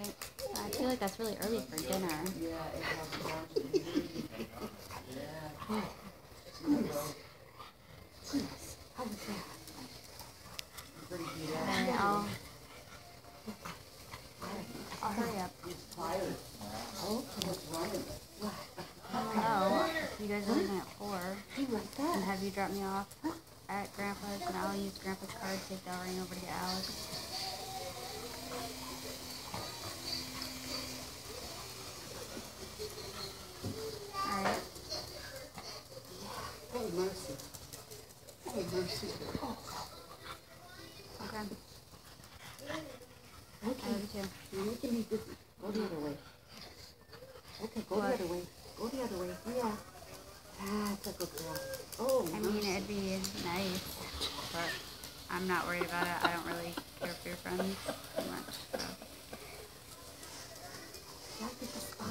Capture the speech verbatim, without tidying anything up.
I feel like that's really early for dinner. Yeah, it has yeah. Goodness. Goodness. How was that? Pretty beat up. Alright, I'll, I'll hurry up. He's tired. Oh, what's wrong with it? What? I don't know. You guys are leaving at four. Hey, like that? And have you drop me off at Grandpa's, and I'll use Grandpa's card to take Delraine over to get Alex. Alright. Oh, mercy. Oh, mercy. Oh. Okay. Okay. I love you too. You're making me dizzy. Go the other way. Okay, go What? the other way. Go the other way. Yeah. That's a good girl. Oh, I mean, it'd be nice, but I'm not worried about it. I don't really care for your friends too much, so. That's a good spot.